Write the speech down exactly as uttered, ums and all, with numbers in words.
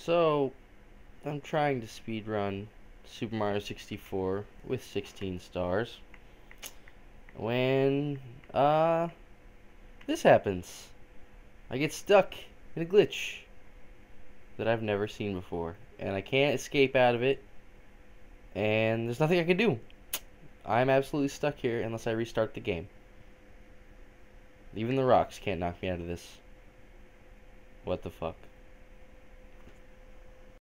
So, I'm trying to speedrun Super Mario sixty-four with sixteen stars. When, uh, this happens. I get stuck in a glitch that I've never seen before. And I can't escape out of it. And there's nothing I can do. I'm absolutely stuck here unless I restart the game. Even the rocks can't knock me out of this. What the fuck?